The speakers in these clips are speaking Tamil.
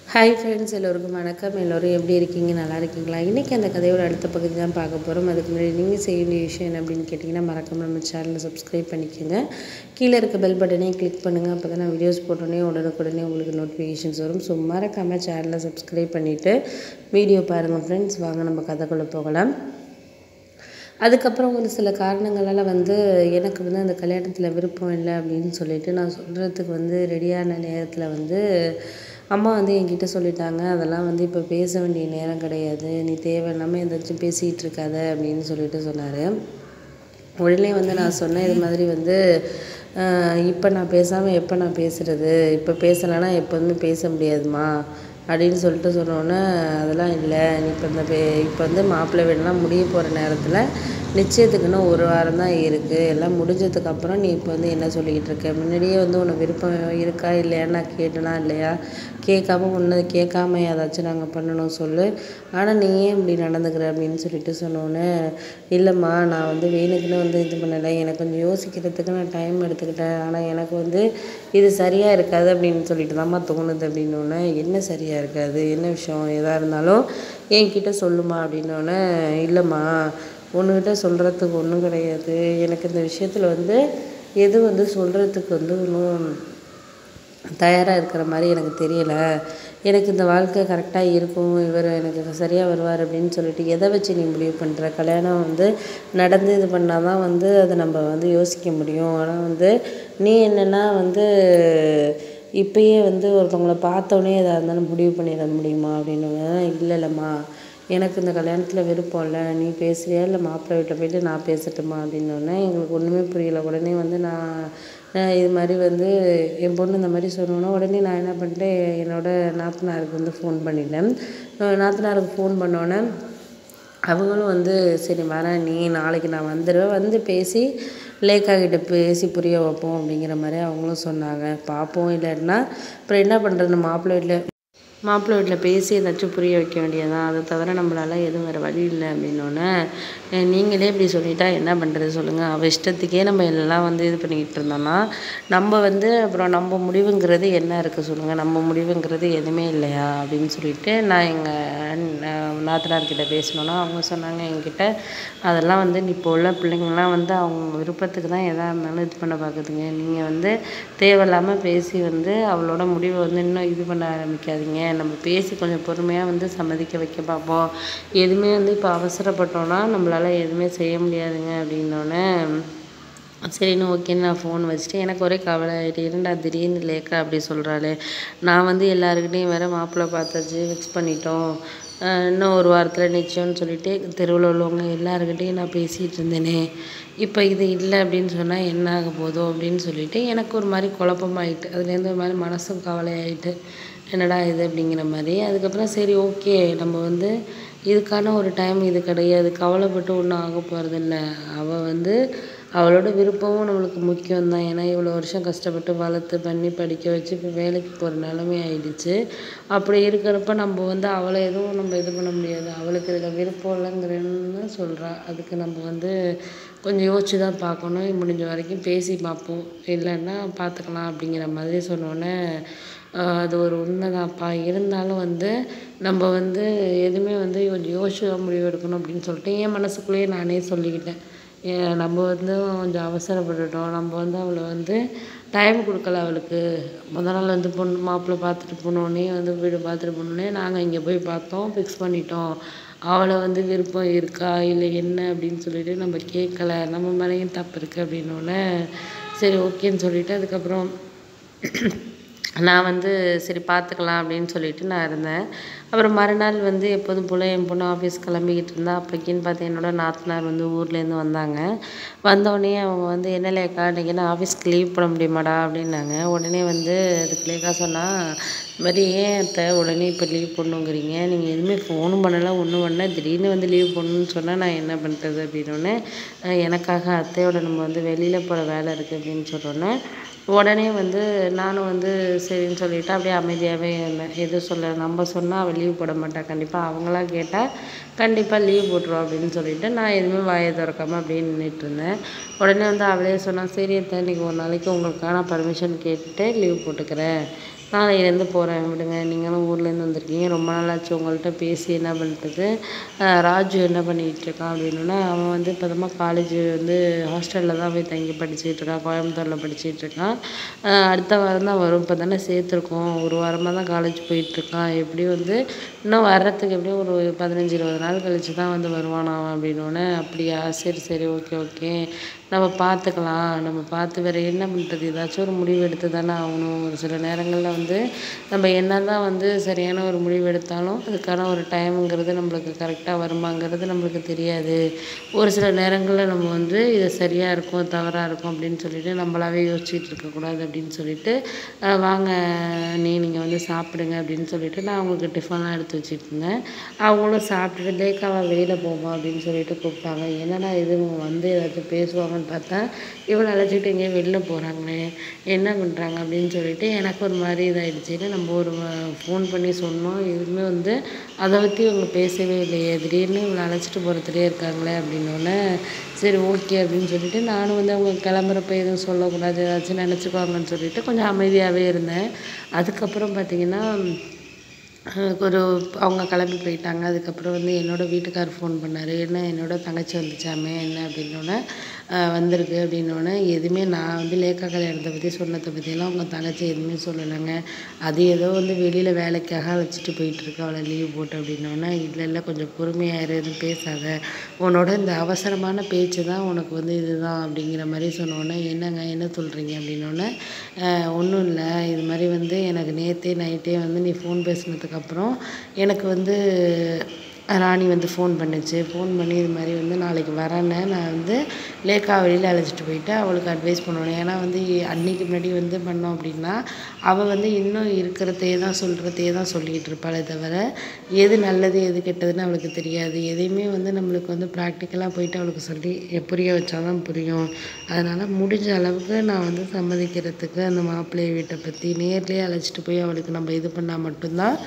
ஹாய் ஃப்ரெண்ட்ஸ், எல்லோருக்கும் வணக்கம். எல்லோரும் எப்படி இருக்கீங்க? நல்லா இருக்கீங்களா? இன்றைக்கி அந்த கதையோட அடுத்த பகுதி தான் பார்க்க போகிறோம். அதுக்கு முன்னாடி நீங்கள் செய்ய வேண்டிய விஷயம் என்ன அப்படின்னு கேட்டிங்கன்னா, மறக்காம நம்ம சேனலை சப்ஸ்கிரைப் பண்ணிக்கோங்க. கீழே இருக்க பெல் பட்டனையும் கிளிக் பண்ணுங்கள். அப்போ தான் நான் வீடியோஸ் போட்டோன்னே உடனுக்குடனே உங்களுக்கு நோட்டிஃபிகேஷன்ஸ் வரும். ஸோ மறக்காமல் சேனலை சப்ஸ்கிரைப் பண்ணிவிட்டு வீடியோ பாருங்கள் ஃப்ரெண்ட்ஸ். வாங்க நம்ம கதைக்குள்ளே போகலாம். அதுக்கப்புறம் ஒரு சில காரணங்களால் எனக்கு அந்த கல்யாணத்தில் விருப்பம் இல்லை அப்படின்னு சொல்லிட்டு நான் சொல்கிறதுக்கு ரெடியான நேரத்தில் அம்மா என்கிட்ட சொல்லிட்டாங்க, அதெல்லாம் இப்போ பேச வேண்டிய நேரம் கிடையாது, நீ தேவையில்லாமல் ஏதாச்சும் பேசிகிட்டு இருக்காத அப்படின்னு சொல்லிட்டு சொன்னார். உடனே நான் சொன்னேன், இது மாதிரி இப்போ நான் பேசாமல் எப்போ நான் பேசுகிறது, இப்போ பேசலைன்னா எப்போதுமே பேச முடியாதுமா அப்படின்னு சொல்லிட்டு சொன்னோன்னே, அதெல்லாம் இல்லை, நீ இப்போ மாப்பிள்ளை வீடெலாம் முடிய போகிற நேரத்தில் நிச்சயத்துக்குன்னு ஒரு வாரம் தான் இருக்குது, எல்லாம் முடிஞ்சதுக்கப்புறம் நீ இப்போ என்ன சொல்லிக்கிட்டு இருக்க, முன்னாடியே உனக்கு விருப்பம் இருக்கா இல்லையான்னு நான் கேட்டேனா இல்லையா, கேட்காம கேட்காம ஏதாச்சும் நாங்கள் பண்ணணும் சொல்லு, ஆனால் நீ ஏன் இப்படி நடந்துக்கிற அப்படின்னு சொல்லிட்டு சொன்னோன்னே, இல்லைம்மா நான் வேணுக்குன்னு இது பண்ணலை, எனக்கு கொஞ்சம் யோசிக்கிறதுக்கு நான் டைம் எடுத்துக்கிட்டேன், ஆனால் எனக்கு இது சரியாக இருக்காது அப்படின்னு சொல்லிட்டு தான்மா தோணுது அப்படின்னோடனே, என்ன சரியாக இருக்காது, என்ன விஷயம், எதாக இருந்தாலும் என்கிட்ட சொல்லுமா அப்படின்னோடனே, இல்லைம்மா ஒன்றுக்கிட்ட சொல்கிறதுக்கு ஒன்றும் கிடையாது, எனக்கு இந்த விஷயத்தில் எது சொல்கிறதுக்கு ஒன்றும் தயாராக இருக்கிற மாதிரி எனக்கு தெரியலை, எனக்கு இந்த வாழ்க்கை கரெக்டாக இருக்கும், இவர் எனக்கு சரியாக வருவார் அப்படின்னு சொல்லிட்டு எதை வச்சு நீ முடிவு பண்ணுற, கல்யாணம் நடந்து இது பண்ணால் தான் அதை நம்ம யோசிக்க முடியும், ஆனால் நீ என்னென்னா இப்போயே ஒருத்தவங்கள பார்த்தோன்னே எதாக இருந்தாலும் முடிவு பண்ணிட முடியுமா அப்படின்னு, இல்லைம்மா எனக்கு இந்த கல்யாணத்தில் விருப்பம் இல்லை, நீ பேசுறியா இல்லை மாப்பிள்ளை வீட்டில் போய்ட்டு நான் பேசட்டுமா அப்படின்னோடனே எங்களுக்கு ஒன்றுமே புரியலை. உடனே நான் இது மாதிரி என் பொண்ணு இந்த மாதிரி சொன்னோன்னா உடனே நான் என்ன பண்ணிட்டேன், என்னோடய நாத்தனாருக்கு ஃபோன் பண்ணிட்டேன். நாத்தனாருக்கு ஃபோன் பண்ணோன்னே அவங்களும் சரி வரேன், நீ நாளைக்கு நான் வந்துடுவேன், பேசி லேக்கா கிட்ட பேசி புரிய வைப்போம் அப்படிங்கிற மாதிரி அவங்களும் சொன்னாங்க. பார்ப்போம், இல்லைன்னா அப்புறம் என்ன பண்ணுறது, மாப்பிள்ளை வீட்டில் பேசி ஏதாச்சும் புரிய வைக்க வேண்டியதான், அதை தவிர நம்மளால் எதுவும் வேறு வழி இல்லை அப்படின்னோடனே, நீங்களே இப்படி சொல்லிட்டா என்ன பண்ணுறது சொல்லுங்கள், அவள் இஷ்டத்துக்கே நம்ம எல்லாம் இது பண்ணிக்கிட்டு இருந்தோம்னா நம்ம அப்புறம் நம்ம முடிவுங்கிறது என்ன இருக்குது சொல்லுங்கள், நம்ம முடிவுங்கிறது எதுவுமே இல்லையா அப்படின்னு சொல்லிட்டு நான் எங்கள் நாத்தனார்கிட்ட பேசினோன்னா அவங்க சொன்னாங்க என்கிட்ட, அதெல்லாம் இப்போ உள்ள பிள்ளைங்கள்லாம் அவங்க விருப்பத்துக்கு தான் எதாக இருந்தாலும் இது பண்ண பார்க்குதுங்க, நீங்கள் தேவையில்லாமல் பேசி அவளோட முடிவை இன்னும் இது பண்ண ஆரம்பிக்காதீங்க, நம்ம பேசி கொஞ்சம் பொறுமையாக சம்மதிக்க வைக்க பார்ப்போம், எதுவுமே இப்போ அவசரப்பட்டோன்னா நம்மளால் எதுவுமே செய்ய முடியாதுங்க அப்படின்னோடனே, சரின்னு ஓகேன்னு நான் ஃபோன் வச்சுட்டு எனக்கு ஒரே கவலை ஆகிட்டு, இரண்டா திடீர்னு லேக்கா அப்படி சொல்கிறாளே, நான் எல்லாருக்கிட்டையும் வேறு மாப்பிள்ளை பார்த்தாச்சு, ஃபிக்ஸ் பண்ணிட்டோம், இன்னும் ஒரு வாரத்தில் நிச்சயம்னு சொல்லிட்டு தெருவில் உள்ளவங்க எல்லாருக்கிட்டையும் நான் பேசிகிட்டு இருந்தேனே, இப்போ இது இல்லை அப்படின்னு சொன்னால் என்ன ஆக போதோ அப்படின்னு சொல்லிட்டு எனக்கு ஒரு மாதிரி குழப்பமாயிட்டு, அதுலேருந்து ஒரு மாதிரி மனசும் கவலையாயிட்டு, என்னடா இது அப்படிங்கிற மாதிரி. அதுக்கப்புறம் சரி ஓகே, நம்ம இதுக்கான ஒரு டைம் இது கிடையாது, கவலைப்பட்டு ஒன்றும் ஆக போகிறதில்ல, அவள் அவளோட விருப்பமும் நம்மளுக்கு முக்கியம்தான், ஏன்னா இவ்வளோ வருஷம் கஷ்டப்பட்டு வளர்த்து பண்ணி படிக்க வச்சு இப்போ வேலைக்கு போகிற நிலைமை ஆயிடுச்சு, அப்படி இருக்கிறப்ப நம்ம அவளை எதுவும் நம்ம இது பண்ண முடியாது, அவளுக்கு இதில் விருப்பம் இல்லைங்கிறன்னு சொல்கிறா, அதுக்கு நம்ம கொஞ்சம் யோசிச்சு தான் பார்க்கணும், முடிஞ்ச வரைக்கும் பேசி பார்ப்போம், இல்லைன்னா பார்த்துக்கலாம் அப்படிங்கிற மாதிரி சொன்னோன்னே, அது ஒரு உண்மைதான்ப்பா, இருந்தாலும் நம்ம எதுவுமே கொஞ்சம் யோசிச்சு தான் முடிவு எடுக்கணும் அப்படின்னு சொல்லிட்டு என் மனசுக்குள்ளேயே நானே சொல்லிக்கிட்டேன், நம்ம கொஞ்சம் அவசரப்பட்டுட்டோம், நம்ம அவளை டைம் கொடுக்கல, அவளுக்கு முதல் நாள் பொண்ணு மாப்பிள்ளை பார்த்துட்டு போனோடனே வீடு பார்த்துட்டு போனோடனே நாங்கள் இங்கே போய் பார்த்தோம், ஃபிக்ஸ் பண்ணிட்டோம், அவளை விருப்பம் இருக்கா இல்லை என்ன அப்படின்னு சொல்லிட்டு நம்ம கேட்கல, நம்ம மேலேயும் தப்பு இருக்குது அப்படின்னோடனே, சரி ஓகேன்னு சொல்லிவிட்டு அதுக்கப்புறம் நான் சரி பார்த்துக்கலாம் அப்படின்னு சொல்லிட்டு நான் இருந்தேன். அப்புறம் மறுநாள் எப்போதும் போல் என் பொண்ணு ஆஃபீஸ் கிளம்பிக்கிட்டு இருந்தா, அப்போக்கின்னு பார்த்து என்னோட நாத்தனார் ஊர்லேருந்து வந்தாங்க. வந்தோடனே அவங்க என்ன லேக்கா இன்றைக்கி என்ன ஆஃபீஸ்க்கு லீவ் போட முடியுமாடா அப்படின்னாங்க. உடனே அதுக்கு லேக்கா சொன்னால், இது மாதிரி ஏன் அத்தை உடனே இப்போ லீவ் போடணுங்கிறீங்க, நீங்கள் எதுவுமே ஃபோனும் பண்ணலை ஒன்றும் பண்ணல, திடீர்னு லீவ் போடணுன்னு சொன்னால் நான் என்ன பண்ணுறது அப்படின்னோடனே, எனக்காக அத்தையோட நம்ம வெளியில் போகிற வேலை இருக்குது அப்படின்னு சொன்னோன்னே, உடனே நானும் சரின்னு சொல்லிவிட்டு அப்படியே அமைதியாகவே இருந்தேன், எதுவும் சொல்ல, நம்ம சொன்னால் அவள் லீவ் போட மாட்டா, கண்டிப்பாக அவங்களா கேட்டால் கண்டிப்பாக லீவ் போட்டுருவோம் அப்படின்னு சொல்லிவிட்டு நான் எதுவுமே வாயை திறக்காமல் அப்படியே நின்றுட்டுருந்தேன். உடனே அவளே சொன்னால், சரி அத்தை இன்றைக்கி ஒரு நாளைக்கு உங்களுக்காக நான் பர்மிஷன் கேட்டுட்டு லீவ் போட்டுக்கிறேன், நாளையிலேருந்து போகிறேன் விடுங்க. நீங்களும் ஊர்லேருந்து வந்திருக்கீங்க. ரொம்ப நாளாச்சு உங்கள்கிட்ட பேசி என்ன பண்ணுறது. ராஜு என்ன பண்ணிகிட்டு இருக்கான் அப்படின்னோடனே, அவன் வந்து இப்போ தான் காலேஜ் வந்து ஹாஸ்டலில் தான் போய் தங்கி படிச்சுட்டு இருக்கான். கோயம்புத்தூரில் படிச்சுட்டு இருக்கான். அடுத்த வாரம் தான் வரும். இப்போ தானே சேர்த்துருக்கோம். ஒரு வாரமாக தான் காலேஜ் போயிட்டுருக்கான். எப்படியும் வந்து இன்னும் வர்றதுக்கு எப்படியும் ஒரு 15, 20 நாள் கழிச்சு தான் வந்து வருவானாம் அப்படின்னோடனே, அப்படியா சரி சரி ஓகே ஓகே நம்ம பார்த்துக்கலாம். நம்ம பார்த்து வேறு என்ன பண்ணுறது, ஏதாச்சும் ஒரு முடிவு எடுத்து தானே ஆகணும். ஒரு சில நேரங்களில் வந்து நம்ம என்ன தான் வந்து சரியான ஒரு முடிவு எடுத்தாலும் அதுக்கான ஒரு டைமுங்கிறது நம்மளுக்கு கரெக்டாக வருமாங்கிறது நம்மளுக்கு தெரியாது. ஒரு சில நேரங்களில் நம்ம வந்து இது சரியாக இருக்கும் தவறாக இருக்கும் அப்படின்னு சொல்லிட்டு நம்மளாவே யோசிச்சுட்டு இருக்கக்கூடாது அப்படின்னு சொல்லிட்டு, வாங்க நீங்கள் வந்து சாப்பிடுங்க அப்படின்னு சொல்லிட்டு நான் அவங்களுக்கு டிஃபன்லாம் எடுத்து வச்சுட்டு இருந்தேன். அவங்களும் சாப்பிட்டுட்டு லேக்காவா வெளியில் போமா அப்படின்னு சொல்லிட்டு கூப்பிட்டாங்க. என்னடா இது இவங்க வந்து ஏதாச்சும் பேசுவாங்கன்னு பார்த்தா இவளை அழைச்சிக்கிட்டு எங்கேயோ வெளில போகிறாங்களே, என்ன பண்ணுறாங்க அப்படின்னு சொல்லிட்டு எனக்கு ஒரு மாதிரி இதாகிடுச்சின்னு நம்ம ஒரு ஃபோன் பண்ணி சொன்னோம். எதுவுமே வந்து அதை பற்றி இவங்க பேசவே இல்லையே, திடீர்னு இவளை அழைச்சிட்டு போகிறதுலேயே இருக்காங்களே அப்படின்னோடனே, சரி ஓகே அப்படின்னு சொல்லிட்டு நானும் வந்து அவங்க கிளம்புறப்ப எதுவும் சொல்லக்கூடாது, ஏதாச்சும் நினச்சிக்குவாங்கன்னு சொல்லிட்டு கொஞ்சம் அமைதியாகவே இருந்தேன். அதுக்கப்புறம் பார்த்திங்கன்னா ஒரு அவங்க கிளம்பி போயிட்டாங்க. அதுக்கப்புறம் வந்து என்னோடய வீட்டுக்காரர் ஃபோன் பண்ணார். என்ன என்னோடய தங்கச்சி வந்துச்சாமே என்ன அப்படின்னோடனே, வந்திருக்கு அப்படின்னோடனே, எதுவுமே நான் வந்து லேக்கா கல்யாணத்தை பற்றி சொன்னதை பற்றியெல்லாம் உங்கள் தங்கச்சி எதுவுமே சொல்லலைங்க. அது ஏதோ வந்து வெளியில் வேலைக்காக அழைச்சிட்டு போயிட்டுருக்கு அவளை லீவ் போட்டு அப்படின்னோடனே, இல்லை இல்லை கொஞ்சம் பொறுமையாக இரு, எதுவும் பேசாத, உன்னோட இந்த அவசரமான பேச்சு தான் உனக்கு வந்து இதுதான் அப்படிங்கிற மாதிரி சொன்னோடனே, என்னங்க என்ன சொல்கிறீங்க அப்படின்னோடனே, ஒன்றும் இல்லை இது மாதிரி வந்து எனக்கு நேற்றே நைட்டே வந்து நீ ஃபோன் பேசினதுக்கப்புறம் எனக்கு வந்து ராணி வந்து ஃபோன் பண்ணுச்சு. ஃபோன் பண்ணி இது மாதிரி வந்து நாளைக்கு வரேன்னு நான் வந்து லேக்காவை வெளியில் அழைச்சிட்டு போயிட்டு அவளுக்கு அட்வைஸ் பண்ணணும். ஏன்னா வந்து அன்னைக்கு முன்னாடி வந்து பண்ணோம் அப்படின்னா அவள் வந்து இன்னும் இருக்கிறதையே தான் சொல்லிக்கிட்டு இருப்பாளே தவிர எது நல்லது எது கெட்டதுன்னு அவளுக்கு தெரியாது. எதையுமே வந்து நம்மளுக்கு வந்து ப்ராக்டிக்கலாக போயிட்டு அவளுக்கு சொல்லி புரிய வச்சா தான் புரியும். அதனால் முடிஞ்ச அளவுக்கு நான் வந்து சம்மதிக்கிறதுக்கு அந்த மாப்பிள்ளை வீட்டை பற்றி நேர்லேயே அழைச்சிட்டு போய் அவளுக்கு நம்ம இது பண்ணால் மட்டும்தான்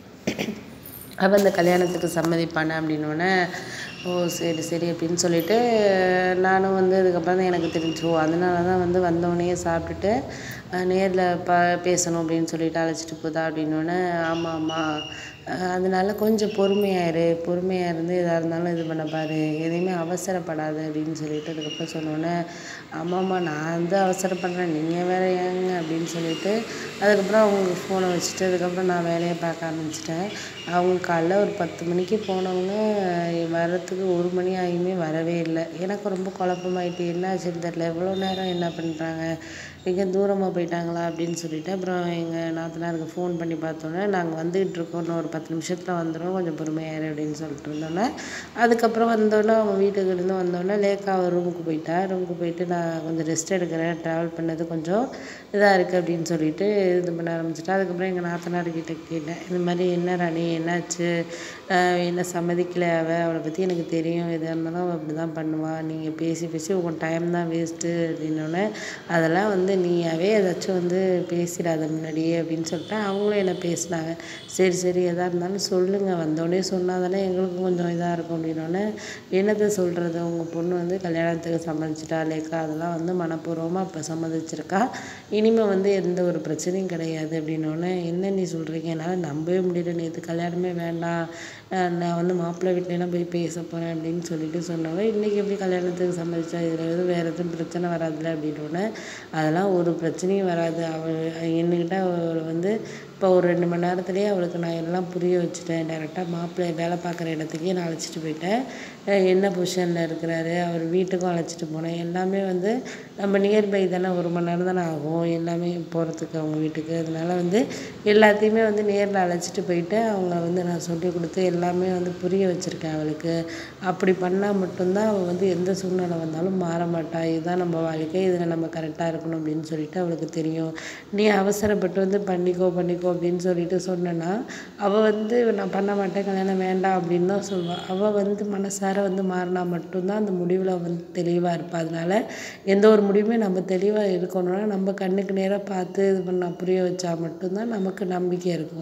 அவள் அந்த கல்யாணத்துக்கு சம்மதிப்பானே அப்படின்னோடனே, ஓ சரி சரி அப்படின்னு சொல்லிட்டு நானும் வந்து அதுக்கப்புறம் தான் எனக்கு தெரிஞ்சு, ஓ அதனால தான் வந்து வந்தோடனே சாப்பிட்டுட்டு நேரில் பேசணும் அப்படின்னு சொல்லிட்டு அழைச்சிட்டு போதா அப்படின்னோடனே, ஆமாம் ஆமாம் அதனால கொஞ்சம் பொறுமையாக இருந்து எதாக இருந்தாலும் இது பண்ண பாரு, எதையுமே அவசரப்படாது அப்படின்னு சொல்லிட்டு அதுக்கப்புறம் சொன்னோன்னே, ஆமாம்மா நான் வந்து அவசரப்படுறேன் நீங்கள் வேறு ஏங்க அப்படின்னு சொல்லிட்டு அதுக்கப்புறம் அவங்களுக்கு ஃபோனை வச்சுட்டு அதுக்கப்புறம் நான் வேலையை பார்க்க ஆரம்பிச்சிட்டேன். அவங்க காலைல ஒரு 10 மணிக்கு போனவங்க வர்றதுக்கு 1 மணி ஆகியுமே வரவே இல்லை. எனக்கு ரொம்ப குழப்பமாயிட்டு என்ன ஆச்சுன்னு தெரில, எவ்வளோ நேரம் என்ன பண்ணுறாங்க, எங்கே தூரமாக போயிட்டாங்களா அப்படின்னு சொல்லிட்டு அப்புறம் எங்கள் நாத்தனாருக்கு ஃபோன் பண்ணி பார்த்தோன்னே, நாங்கள் வந்துக்கிட்டு இருக்கோம், இன்னும் ஒரு 10 நிமிஷத்தில் வந்துடும், கொஞ்சம் பொறுமையாக இரு அப்படின்னு சொல்லிட்டு இருந்தோன்னே, அதுக்கப்புறம் வந்தோடனே அவங்க வீட்டுக்கு இருந்து வந்தோடனே லேக்காக ரூமுக்கு போயிட்டு நான் கொஞ்சம் ரெஸ்ட் எடுக்கிறேன், ட்ராவல் பண்ணது கொஞ்சம் இதாக இருக்குது அப்படின்னு சொல்லிட்டு இது பண்ண ஆரம்பிச்சிட்டேன். அதுக்கப்புறம் எங்கள் நாத்தனார்கிட்ட கேட்டேன், இந்த மாதிரி என்ன ராணி என்னாச்சு, என்ன சம்மதிக்கலை அவளை பற்றி எனக்கு தெரியும், எதாக இருந்தாலும் அவள் அப்படி தான் பண்ணுவாள், நீங்கள் பேசி உங்கள் டைம் தான் வேஸ்ட்டு அப்படின்னோடனே, அதெல்லாம் வந்து நீயாவே ஏதாச்சும் வந்து பேசிடாத முன்னாடியே அப்படின்னு சொல்லிட்டு அவங்களும் என்ன பேசினாங்க. சரி எதாக இருந்தாலும் சொல்லுங்கள், வந்தோடனே சொன்னால் தானே எங்களுக்கும் கொஞ்சம் இதாக இருக்கும் அப்படின்னோடனே, என்னத்தை சொல்கிறது, உங்கள் பொண்ணு வந்து கல்யாணத்துக்கு சம்மதிச்சிட்டா லேக்கா, அதெல்லாம் வந்து மனப்பூர்வமாக இப்போ சம்மதிச்சிருக்கா, இனிமேல் வந்து எந்த ஒரு பிரச்சனையும் கிடையாது அப்படின்னோடனே, என்ன நீ சொல்கிறீங்க, என்னால் நம்பவே முடியல, நேற்று கல்யாணமே வேண்டாம், நான் வந்து மாப்பிள்ளை வீட்டிலலாம் போய் பேச போகிறேன் அப்படின்னு சொல்லிட்டு சொன்னவ இன்றைக்கி எப்படி கல்யாணத்துக்கு சம்மதிச்சா, இதில் எதுவும் வேறு எதுவும் பிரச்சனை வராதுல்ல அப்படின்னோடனே, அதெல்லாம் ஒரு பிரச்சனையும் வராது, அவள் என்கிட்ட அவள் வந்து இப்போ ஒரு 2 மணி நேரத்துலேயே அவளுக்கு நான் எல்லாம் புரிய வச்சுட்டேன். டைரெக்டாக மாப்பிள்ளை வேலை பார்க்குற இடத்துக்கே நான் அழைச்சிட்டு போயிட்டேன். என்ன பொசிஷனில் இருக்கிறாரு, அவர் வீட்டுக்கும் அழைச்சிட்டு போனேன். எல்லாமே வந்து நம்ம நியர்பை தானே, 1 மணி நேரம் தானே ஆகும் எல்லாமே போகிறதுக்கு அவங்க வீட்டுக்கு. அதனால வந்து எல்லாத்தையுமே வந்து நேரில் அழைச்சிட்டு போயிட்டு அவங்க வந்து நான் சொல்லிக் கொடுத்து எல்லாமே வந்து புரிய வச்சுருக்கேன் அவளுக்கு. அப்படி பண்ணால் மட்டும்தான் அவள் வந்து எந்த சூழ்நிலை வந்தாலும் மாற மாட்டா. இதுதான் நம்ம வாழ்க்கை, இதில் நம்ம கரெக்டாக இருக்கணும் அப்படின்னு சொல்லிட்டு அவளுக்கு தெரியும். நீ அவசரப்பட்டு வந்து பண்ணிக்கோ அப்படின்னு சொல்லிட்டு சொன்னேன்னா, அவள் வந்து நான் பண்ண மாட்டேன், கல்யாணம் வேண்டாம் அப்படின்னு தான் சொல்லுவாள். அவள் வந்து மனசார வந்து மாறினா மட்டும்தான் அந்த முடிவில் வந்து தெளிவாக இருப்பாள். அதனால எந்த ஒரு முடிவுமே நம்ம தெளிவாக இருக்கணும்னா நம்ம கண்ணுக்கு நேராக பார்த்து இது பண்ண புரிய வச்சா மட்டும்தான் நமக்கு நம்பிக்கை இருக்கும்.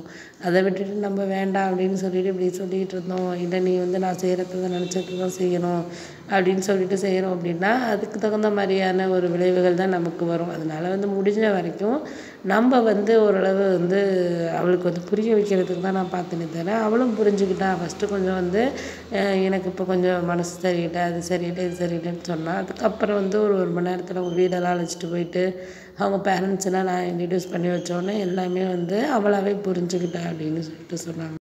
அதை விட்டுட்டு நம்ம வேண்டாம் அப்படின்னு சொல்லிட்டு இப்படி சொல்லிகிட்டு இருந்தோம். இல்லை நீ வந்து நான் செய்கிறத நினச்சது தான் செய்யணும் அப்படின்னு சொல்லிட்டு செய்கிறோம் அப்படின்னா அதுக்கு தகுந்த மாதிரியான ஒரு விளைவுகள் தான் நமக்கு வரும். அதனால வந்து முடிஞ்ச வரைக்கும் நம்ம வந்து ஓரளவு வந்து அவளுக்கு வந்து புரிய வைக்கிறதுக்கு தான் நான் பார்த்தேனே தவிர அவளும் புரிஞ்சுக்கிட்டா. ஃபஸ்ட்டு கொஞ்சம் வந்து எனக்கு இப்போ கொஞ்சம் மனசு சரியில்லை, அது சரியில்லை, இது சரியில்லைன்னு சொன்னால் அதுக்கப்புறம் வந்து ஒரு 1 மணி நேரத்தில் அவங்க வீடெல்லாம் அழைச்சிட்டு போயிட்டு அவங்க பேரண்ட்ஸ் எல்லாம் நான் இன்ட்ரடியூஸ் பண்ணி வச்சோடனே எல்லாமே வந்து அவளாவே புரிஞ்சுக்கிட்டா அப்படின்னு சொல்லிட்டு சொன்னாங்க.